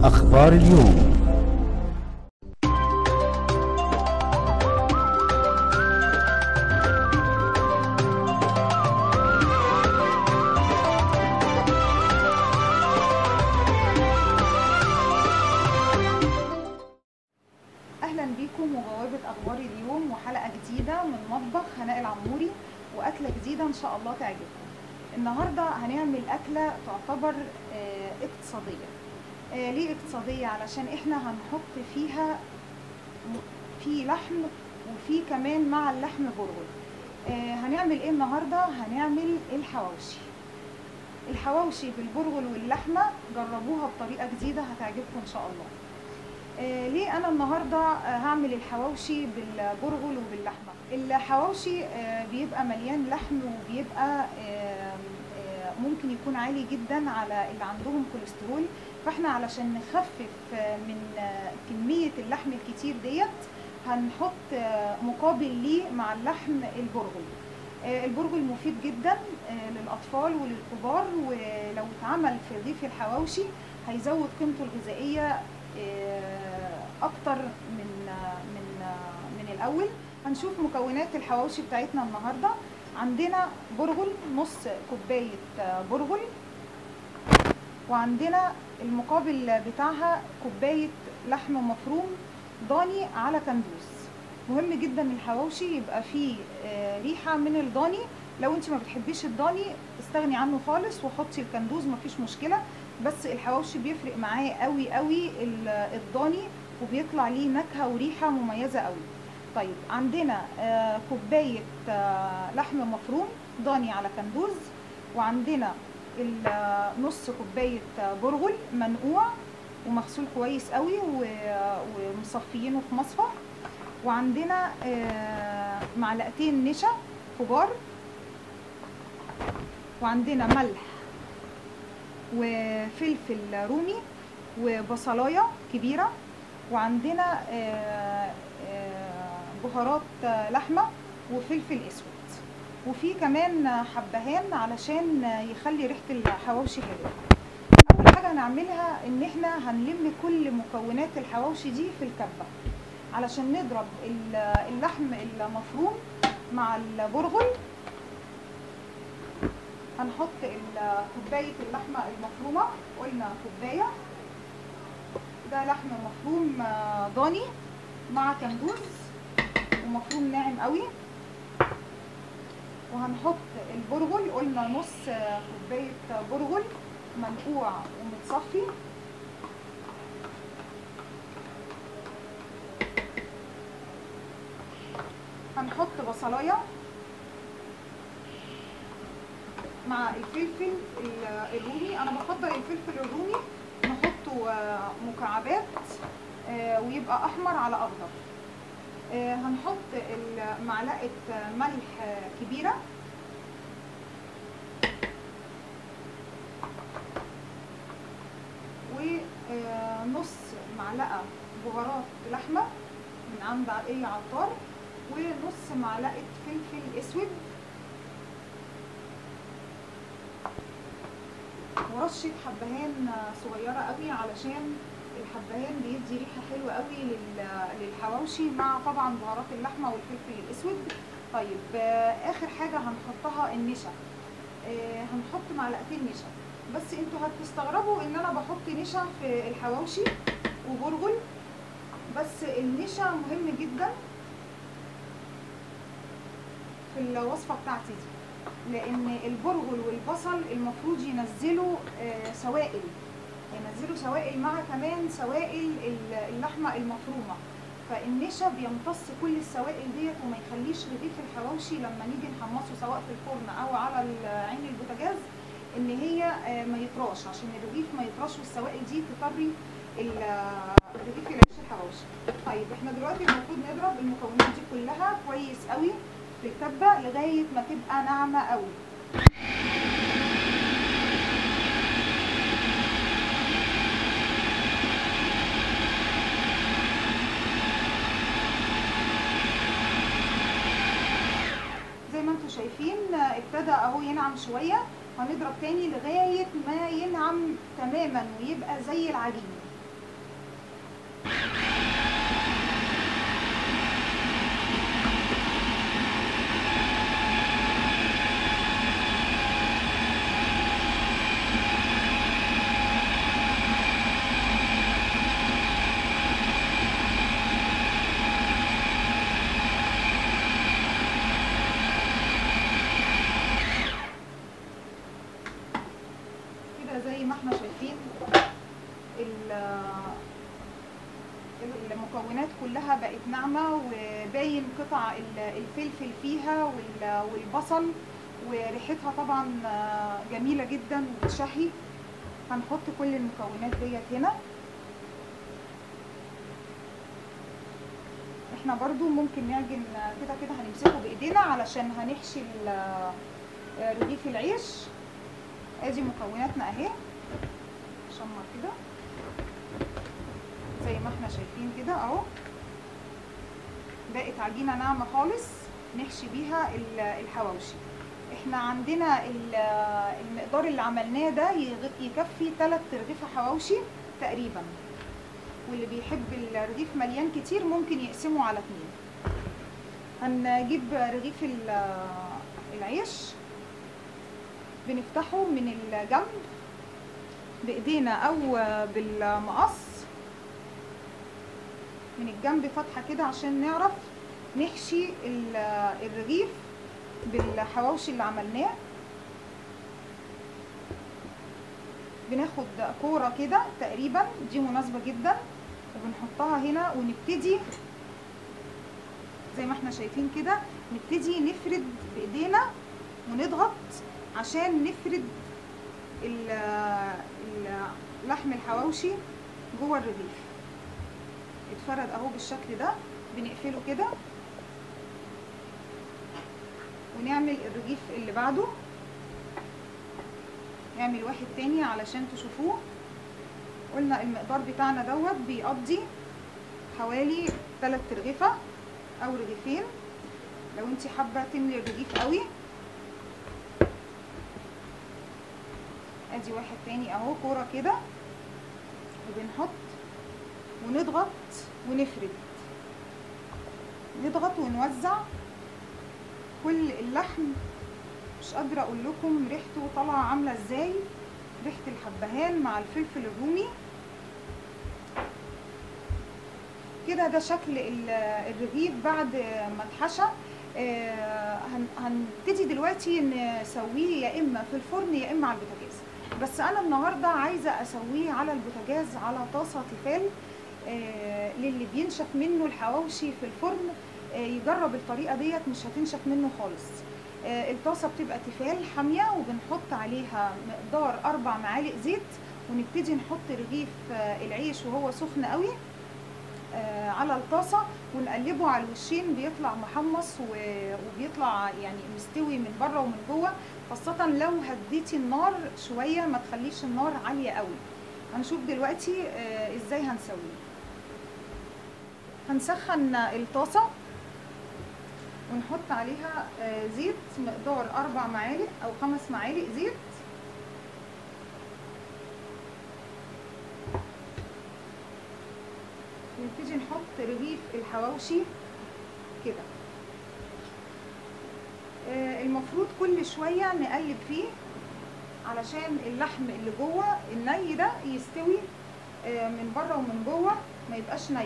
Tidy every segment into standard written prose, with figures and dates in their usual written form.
أخبار اليوم. اهلا بيكم وبوابه اخبار اليوم وحلقه جديده من مطبخ هناء العموري واكله جديده ان شاء الله تعجبكم. النهارده هنعمل اكله تعتبر اقتصاديه. ليه اقتصاديه؟ علشان احنا هنحط فيها في لحم وفي كمان مع اللحم برغل. هنعمل ايه النهارده؟ هنعمل الحواوشي بالبرغل واللحمه. جربوها بطريقه جديده هتعجبكم ان شاء الله. ليه انا النهارده هعمل الحواوشي بالبرغل وباللحمه؟ الحواوشي بيبقى مليان لحم وبيبقى ممكن يكون عالي جدا على اللي عندهم كوليسترول، فاحنا علشان نخفف من كميه اللحم الكتير ديت هنحط مقابل ليه مع اللحم البرغل. البرغل مفيد جدا للاطفال وللكبار، ولو اتعمل في رغيف الحواوشي هيزود قيمته الغذائيه اكتر من الاول. هنشوف مكونات الحواوشي بتاعتنا النهارده. عندنا برغل، نص كوبايه برغل، وعندنا المقابل بتاعها كوبايه لحم مفروم ضاني على كندوز. مهم جدا الحواوشي يبقى فيه ريحه من الضاني. لو انت ما بتحبيش الضاني استغني عنه خالص وحطي الكندوز، مفيش مشكله، بس الحواوشي بيفرق معاه قوي قوي الضاني، وبيطلع ليه نكهه وريحه مميزه قوي. طيب عندنا كوبايه لحم مفروم ضاني على كندوز، وعندنا نص كوبايه برغل منقوع ومغسول كويس قوي ومصفيينه في مصفى، وعندنا معلقتين نشا كبار، وعندنا ملح وفلفل رومي وبصلايه كبيره، وعندنا بهارات لحمه وفلفل اسود، وفي كمان حبهان علشان يخلي ريحه الحواوشي حلوه. اول حاجه هنعملها ان احنا هنلم كل مكونات الحواوشي دي في الكبه علشان نضرب اللحم المفروم مع البرغل. هنحط كوبايه اللحمه المفرومه، قلنا كوبايه، ده لحم مفروم ضاني مع كندوز ومفروم ناعم قوي. وهنحط البرغل، قلنا نص كوبايه برغل منقوع ومتصفي. هنحط بصلايه مع الفلفل الرومي. انا بفضل الفلفل الرومي نحطه مكعبات ويبقى احمر على اخضر. هنحط معلقه ملح كبيره، ونص معلقه بهارات لحمه من عند اي عطار، ونص معلقه فلفل اسود، ورشه حبهان صغيره قوي علشان الحبهان بيدي ريحه حلوه قوي للحواوشي مع طبعا بهارات اللحمه والفلفل الاسود. طيب اخر حاجه هنحطها النشا. هنحط معلقتين نشا، بس انتوا هتستغربوا ان انا بحط نشا في الحواوشي وبرغل، بس النشا مهم جدا في الوصفه بتاعتي دي، لان البرغل والبصل المفروض ينزلوا سوائل مع كمان سوائل اللحمه المفرومه، فالنشا بيمتص كل السوائل ديت وما يخليش رغيف الحواوشي لما نيجي نحمصه سواء في الفرن او على عين البوتاجاز ان هي ما يطراش، عشان الرغيف ما يطراش والسوائل دي تطري رغيف العيش الحواوشي. طيب احنا دلوقتي المفروض نضرب المكونات دي كلها كويس قوي في الكبه لغايه ما تبقى ناعمه قوي. زي ما انتم شايفين ابتدى اهو ينعم شويه، هنضرب تاني لغايه ما ينعم تماما ويبقى زي العجين. زي ما احنا شايفين المكونات كلها بقت ناعمة، وباين قطع الفلفل فيها والبصل، وريحتها طبعا جميلة جدا وبتشهي. هنحط كل المكونات ديت هنا. احنا برضو ممكن نعجن كده كده، هنمسكه بايدينا علشان هنحشي رغيف العيش. ادي مكوناتنا اهي، شمر كده زي ما احنا شايفين كده اهو. بقت عجينه ناعمه خالص نحشي بيها الحواوشي. احنا عندنا المقدار اللي عملناه ده يكفي 3 رغيف حواوشي تقريبا، واللي بيحب الرغيف مليان كتير ممكن يقسمه على 2. هنجيب رغيف العيش، بنفتحه من الجنب بايدينا او بالمقص من الجنب فتحه كده عشان نعرف نحشي الرغيف بالحواوشي اللي عملناه. بناخد كوره كده تقريبا، دي مناسبه جدا، وبنحطها هنا ونبتدي زي ما احنا شايفين كده، نبتدي نفرد بايدينا ونضغط عشان نفرد لحم الحواوشي جوه الرغيف. اتفرد اهو بالشكل ده. بنقفله كده ونعمل الرغيف اللي بعده. نعمل واحد تاني علشان تشوفوه. قلنا المقدار بتاعنا دوت بيقضي حوالي 3 رغيفة او رغيفين لو انتي حابة تملي الرغيف قوي. ادي واحد تاني اهو، كورة كده، وبنحط ونضغط ونفرد، نضغط ونوزع كل اللحم. مش قادرة اقول لكم ريحته طالعة عاملة ازاي، ريحة الحبهان مع الفلفل الرومي كده. ده شكل الرغيف بعد ما اتحشى. هنبتدي دلوقتي نسويه يا اما في الفرن يا اما على البوتاجاز، بس انا النهارده عايزه اسويه على البوتاجاز على طاسه تيفال. للي بينشف منه الحواوشي في الفرن يجرب الطريقه ديت، مش هتنشف منه خالص. الطاسه بتبقى تيفال حاميه، وبنحط عليها مقدار 4 معالق زيت، ونبتدي نحط رغيف العيش وهو سخن قوي على الطاسه، ونقلبه على الوشين. بيطلع محمص وبيطلع يعني مستوي من بره ومن جوه، خاصه لو هديتي النار شويه، ما تخليش النار عاليه قوي. هنشوف دلوقتي ازاي هنسويه. هنسخن الطاسه ونحط عليها زيت مقدار 4 معالق او 5 معالق زيت. نبتدي نحط رغيف الحواوشي كده. المفروض كل شويه نقلب فيه علشان اللحم اللي جوه الني ده يستوي من بره ومن جوه، ما يبقاش ني.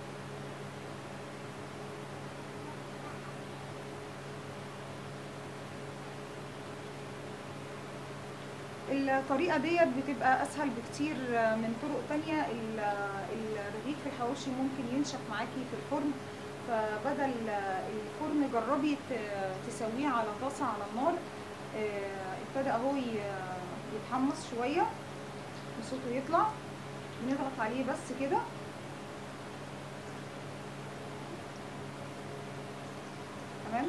الطريقه ديت بتبقى اسهل بكتير من طرق تانية. الرغيف الحواوشي ممكن ينشف معاكي في الفرن، فبدل الفرن جربي تسويه على طاسه على النار. ابتدى اهو يتحمص شويه وصوته يطلع. بنضغط عليه بس كده، تمام.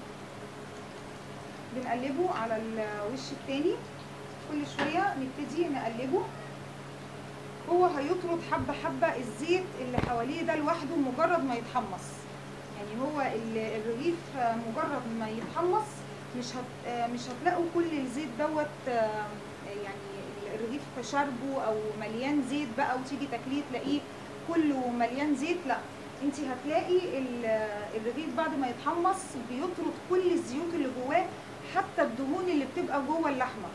بنقلبه على الوش التاني، كل شويه نبتدي نقلبه. هو هيطرد حبه حبه الزيت اللي حواليه ده لوحده مجرد ما يتحمص. يعني هو الرغيف مجرد ما يتحمص مش هتلاقوا كل الزيت دوت، يعني الرغيف شربه او مليان زيت بقى، وتيجي تاكليه تلاقيه كله مليان زيت. لا، انت هتلاقي الرغيف بعد ما يتحمص بيطرد كل الزيوت اللي جواه، حتى الدهون اللي بتبقى جوه اللحمه.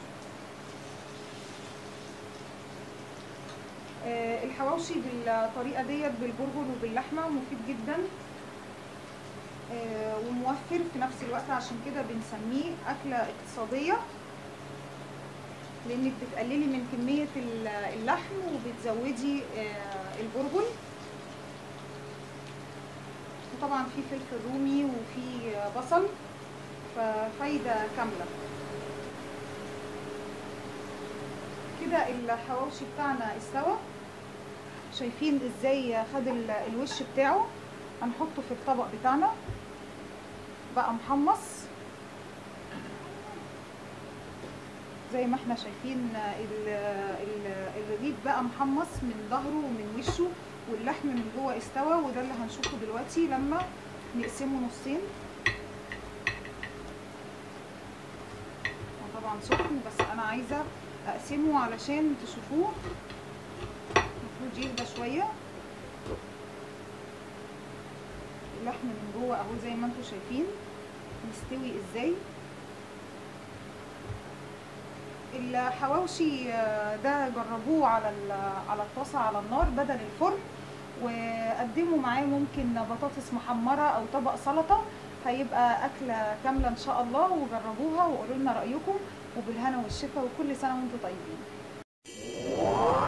الحواوشي بالطريقه ديت بالبرغل وباللحمه مفيد جدا وموفر في نفس الوقت، عشان كده بنسميه اكله اقتصاديه. لانك بتقللي من كميه اللحم وبتزودي البرغل. وطبعا في فلفل رومي وفي بصل، ففايده كامله. كده الحواوشي بتاعنا استوى، شايفين ازاي خد الوش بتاعه. هنحطه في الطبق بتاعنا بقى محمص زي ما احنا شايفين. الرغيف بقى محمص من ظهره ومن وشه، واللحم من جوه استوى، وده اللي هنشوفه دلوقتي لما نقسمه نصين. طبعا سخن، بس انا عايزه اقسمه علشان تشوفوه. المفروض يهدى شويه. اللحم من جوه اهو زي ما انتم شايفين مستوي ازاي. الحواوشي ده جربوه على الطاسه على النار بدل الفرن، وقدموا معاه ممكن بطاطس محمره او طبق سلطه، هيبقى اكله كامله ان شاء الله. وجربوها وقولوا لنا رايكم، وبالهنا والشفا، وكل سنه وانتم طيبين.